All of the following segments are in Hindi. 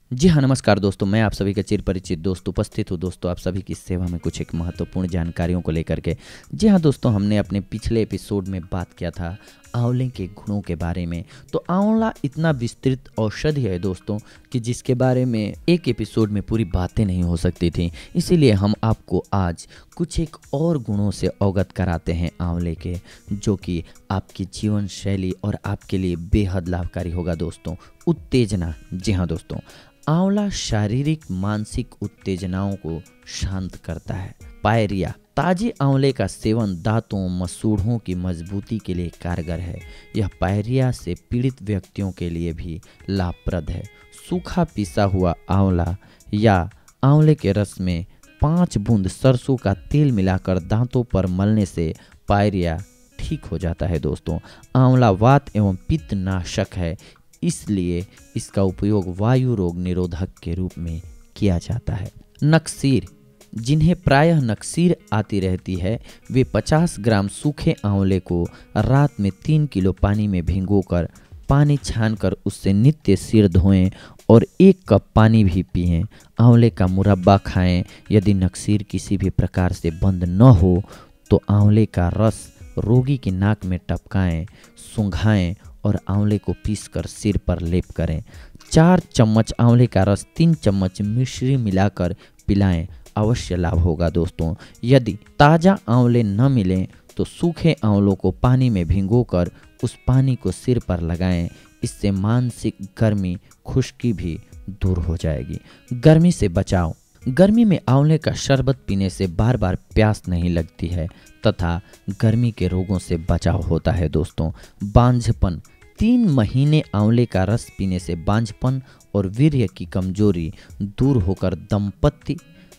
जी हाँ, नमस्कार दोस्तों। मैं आप सभी का चिर परिचित दोस्त उपस्थित हूँ दोस्तों आप सभी की सेवा में कुछ एक महत्वपूर्ण जानकारियों को लेकर के। जी हाँ दोस्तों, हमने अपने पिछले एपिसोड में बात किया था आंवले के गुणों के बारे में। तो आंवला इतना विस्तृत औषधि है दोस्तों कि जिसके बारे में एक एपिसोड में पूरी बातें नहीं हो सकती थी। इसीलिए हम आपको आज कुछ एक और गुणों से अवगत कराते हैं आंवले के, जो कि आपकी जीवन शैली और आपके लिए बेहद लाभकारी होगा दोस्तों। उत्तेजना। जी हाँ दोस्तों, आंवला शारीरिक मानसिक उत्तेजनाओं को शांत करता है। पायरिया। ताजे आंवले का सेवन दांतों मसूड़ों की मजबूती के लिए कारगर है। यह पायरिया से पीड़ित व्यक्तियों के लिए भी लाभप्रद है। सूखा पिसा हुआ आंवला या आंवले के रस में 5 बूंद सरसों का तेल मिलाकर दांतों पर मलने से पायरिया ठीक हो जाता है दोस्तों। आंवला वात एवं पित्त नाशक है, इसलिए इसका उपयोग वायु रोग निरोधक के रूप में किया जाता है। नक्सीर। जिन्हें प्रायः नक्सीर आती रहती है, वे 50 ग्राम सूखे आंवले को रात में 3 किलो पानी में भिगोकर पानी छानकर उससे नित्य सिर धोएं और 1 कप पानी भी पिएं। आंवले का मुरब्बा खाएं। यदि नक्सीर किसी भी प्रकार से बंद न हो तो आंवले का रस रोगी की नाक में टपकाएं, सूंघाएं और आंवले को पीसकर सिर पर लेप करें। 4 चम्मच आंवले का रस 3 चम्मच मिश्री मिलाकर पिलाएं, अवश्य लाभ होगा दोस्तों। यदि ताज़ा आंवले न मिलें तो सूखे आंवलों को पानी में भिगोकर उस पानी को सिर पर लगाएं। इससे मानसिक गर्मी खुश्की भी दूर हो जाएगी। गर्मी से बचाव। गर्मी में आंवले का शरबत पीने से बार बार प्यास नहीं लगती है तथा गर्मी के रोगों से बचाव होता है दोस्तों। बांझपन। 3 महीने आंवले का रस पीने से बांझपन और वीर्य की कमजोरी दूर होकर दंपत्ति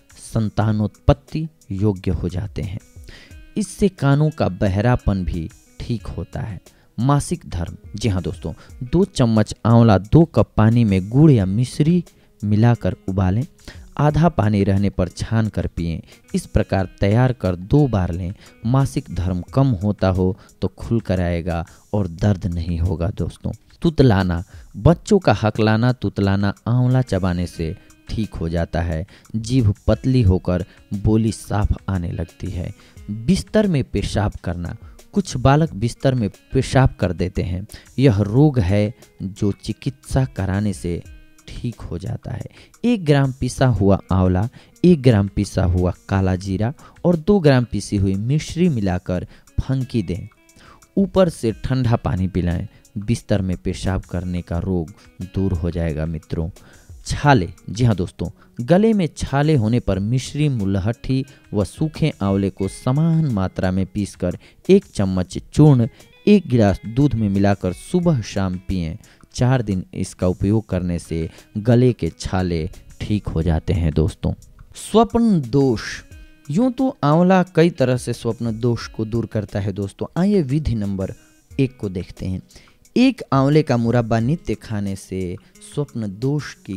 संतानोत्पत्ति योग्य हो जाते हैं। इससे कानों का बहरापन भी ठीक होता है। मासिक धर्म। जी हाँ दोस्तों, 2 चम्मच आंवला 2 कप पानी में गुड़ या मिश्री मिलाकर उबालें। आधा पानी रहने पर छान कर पिएं। इस प्रकार तैयार कर 2 बार लें। मासिक धर्म कम होता हो तो खुल कर आएगा और दर्द नहीं होगा दोस्तों। तुतलाना। बच्चों का हकलाना तुतलाना आंवला चबाने से ठीक हो जाता है। जीभ पतली होकर बोली साफ आने लगती है। बिस्तर में पेशाब करना। कुछ बालक बिस्तर में पेशाब कर देते हैं। यह रोग है जो चिकित्सा कराने से ठीक हो जाता है। 1 ग्राम पिसा हुआ आंवला, 1 ग्राम पिसा हुआ काला जीरा और 2 ग्राम पिसी हुई मिश्री मिलाकर फंकी दें। ऊपर से ठंडा पानी पिलाएं। बिस्तर में पेशाब करने का रोग दूर हो जाएगा मित्रों। छाले। जी हाँ दोस्तों, गले में छाले होने पर मिश्री मुलहट्ठी व सूखे आंवले को समान मात्रा में पीसकर 1 चम्मच चूर्ण 1 गिलास दूध में मिलाकर सुबह शाम पिएं। 4 दिन इसका उपयोग करने से गले के छाले ठीक हो जाते हैं दोस्तों। स्वप्न दोष। यूं तो आंवला कई तरह से स्वप्न दोष को दूर करता है दोस्तों। आइए विधि नंबर 1 को देखते हैं। 1 आंवले का मुरब्बा नित्य खाने से स्वप्न दोष की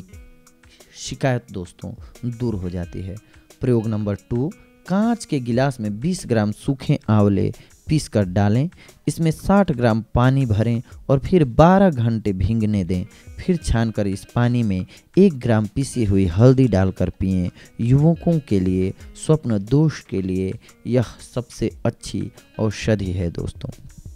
शिकायत दोस्तों दूर हो जाती है। प्रयोग नंबर 2, कांच के गिलास में 20 ग्राम सूखे आंवले पीस कर डालें। इसमें 60 ग्राम पानी भरें और फिर 12 घंटे भीगने दें। फिर छानकर इस पानी में 1 ग्राम पिसी हुई हल्दी डालकर पिएं। युवकों के लिए स्वप्न दोष के लिए यह सबसे अच्छी औषधि है दोस्तों।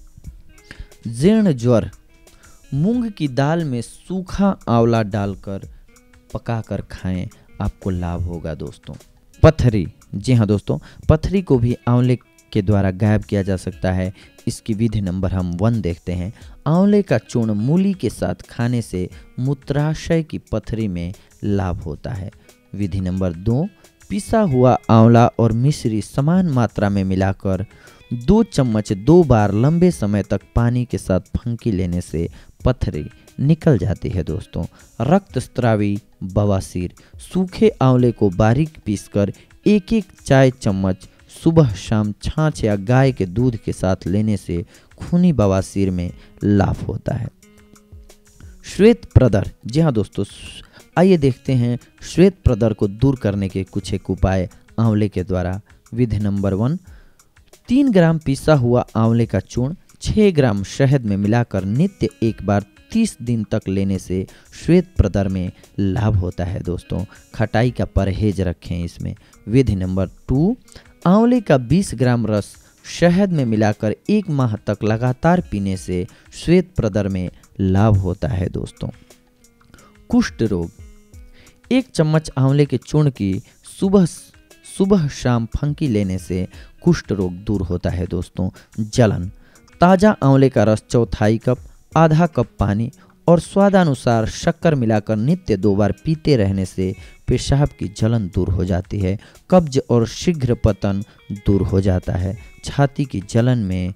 जीर्ण ज्वर। मूंग की दाल में सूखा आंवला डालकर पकाकर खाएं, आपको लाभ होगा दोस्तों। पथरी। जी हाँ दोस्तों, पथरी को भी आंवले के द्वारा गायब किया जा सकता है। इसकी विधि नंबर हम 1 देखते हैं। आंवले का चूर्ण मूली के साथ खाने से मूत्राशय की पथरी में लाभ होता है। विधि नंबर 2, पिसा हुआ आंवला और मिश्री समान मात्रा में मिलाकर 2 चम्मच 2 बार लंबे समय तक पानी के साथ फंकी लेने से पथरी निकल जाती है दोस्तों। रक्तस्रावी बवासीर। सूखे आंवले को बारीक पीसकर 1-1 चाय चम्मच सुबह शाम छाछ या गाय के दूध के साथ लेने से खूनी बवासीर में लाभ होता है। श्वेत प्रदर। जी हाँ दोस्तों, आइए देखते हैं श्वेत प्रदर को दूर करने के कुछ एक उपाय आंवले के द्वारा। विधि नंबर 1, 3 ग्राम पिसा हुआ आंवले का चूर्ण 6 ग्राम शहद में मिलाकर नित्य 1 बार 30 दिन तक लेने से श्वेत प्रदर में लाभ होता है दोस्तों। खटाई का परहेज रखें इसमें। विधि नंबर 2, आंवले का 20 ग्राम रस शहद में मिलाकर 1 माह तक लगातार पीने से श्वेत प्रदर में लाभ होता है दोस्तों। कुष्ठ रोग, 1 चम्मच आंवले के चूर्ण की सुबह शाम फंकी लेने से कुष्ठ रोग दूर होता है दोस्तों। जलन, ताज़ा आंवले का रस 1/4 कप, आधा कप पानी और स्वादानुसार शक्कर मिलाकर नित्य 2 बार पीते रहने से पेशाब की जलन दूर हो जाती है। कब्ज और शीघ्र पतन दूर हो जाता है। छाती की जलन में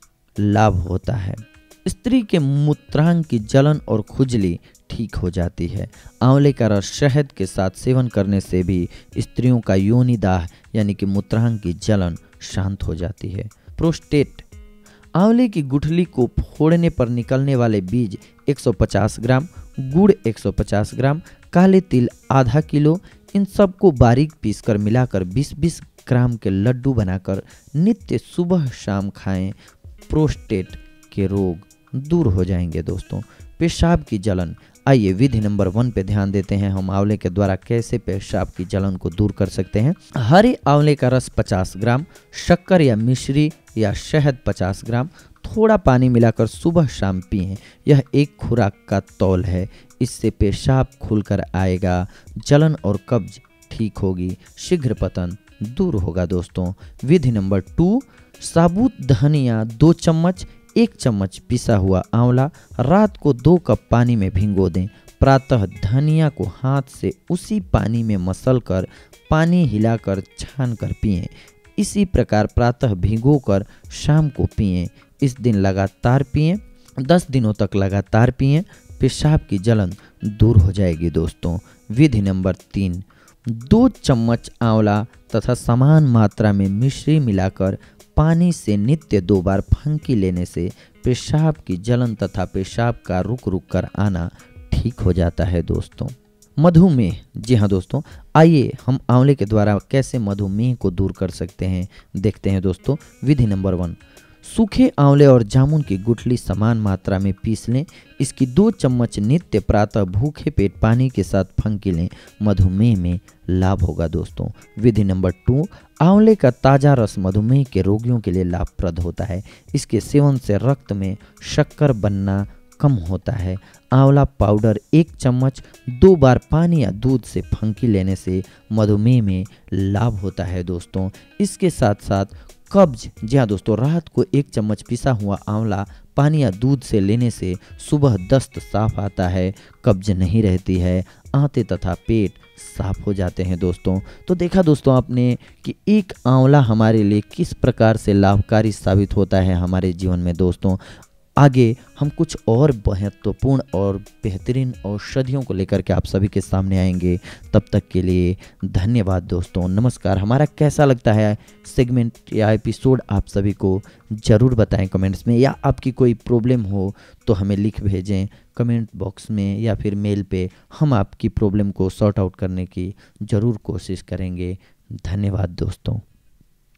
लाभ होता है। स्त्री के मूत्रांग की जलन और खुजली ठीक हो जाती है। आंवले का रस शहद के साथ सेवन करने से भी स्त्रियों का योनिदाह यानी कि मूत्रांग की जलन शांत हो जाती है। प्रोस्टेट, आंवले की गुठली को फोड़ने पर निकलने वाले बीज 150 ग्राम, गुड़ 150 ग्राम, काले तिल आधा किलो, इन सबको बारीक पीसकर मिलाकर 20-20 ग्राम के लड्डू बनाकर नित्य सुबह शाम खाएं। प्रोस्टेट के रोग दूर हो जाएंगे दोस्तों। पेशाब की जलन, आइए विधि नंबर 1 पे ध्यान देते हैं। हम आंवले के द्वारा कैसे पेशाब की जलन को दूर कर सकते हैं। हरे आंवले का रस 50 ग्राम, शक्कर या मिश्री या शहद 50 ग्राम, थोड़ा पानी मिलाकर सुबह शाम पिएं। यह एक खुराक का तौल है। इससे पेशाब खुलकर आएगा, जलन और कब्ज ठीक होगी, शीघ्र पतन दूर होगा दोस्तों। विधि नंबर 2, साबुत धनिया 2 चम्मच, 1 चम्मच पिसा हुआ आंवला रात को 2 कप पानी में भिगो दें। प्रातः धनिया को हाथ से उसी पानी में मसलकर पानी हिलाकर छान कर पिएं। इसी प्रकार प्रातः भिगोकर शाम को पिएं। इस दिन लगातार पिएं, 10 दिनों तक लगातार पिएं। पेशाब की जलन दूर हो जाएगी दोस्तों। विधि नंबर 3, 2 चम्मच आंवला तथा समान मात्रा में मिश्री मिलाकर पानी से नित्य 2 बार फंकी लेने से पेशाब की जलन तथा पेशाब का रुक रुक कर आना ठीक हो जाता है दोस्तों। मधुमेह, जी हाँ दोस्तों, आइए हम आंवले के द्वारा कैसे मधुमेह को दूर कर सकते हैं देखते हैं दोस्तों। विधि नंबर 1, सूखे आंवले और जामुन की गुठली समान मात्रा में पीस लें। इसकी 2 चम्मच नित्य प्रातः भूखे पेट पानी के साथ फंकी लें। मधुमेह में लाभ होगा दोस्तों। विधि नंबर 2, आंवले का ताज़ा रस मधुमेह के रोगियों के लिए लाभप्रद होता है। इसके सेवन से रक्त में शक्कर बनना कम होता है। आंवला पाउडर 1 चम्मच 2 बार पानी या दूध से फंकी लेने से मधुमेह में लाभ होता है दोस्तों। इसके साथ साथ कब्ज, जी हाँ दोस्तों, रात को 1 चम्मच पिसा हुआ आंवला पानी या दूध से लेने से सुबह दस्त साफ आता है, कब्ज नहीं रहती है, आंतें तथा पेट साफ हो जाते हैं दोस्तों। तो देखा दोस्तों आपने कि एक आंवला हमारे लिए किस प्रकार से लाभकारी साबित होता है हमारे जीवन में दोस्तों। आगे हम कुछ और महत्वपूर्ण और बेहतरीन औषधियों को लेकर के आप सभी के सामने आएंगे। तब तक के लिए धन्यवाद दोस्तों, नमस्कार। हमारा कैसा लगता है सेगमेंट या एपिसोड आप सभी को ज़रूर बताएं कमेंट्स में, या आपकी कोई प्रॉब्लम हो तो हमें लिख भेजें कमेंट बॉक्स में या फिर मेल पे। हम आपकी प्रॉब्लम को सॉर्ट आउट करने की ज़रूर कोशिश करेंगे। धन्यवाद दोस्तों।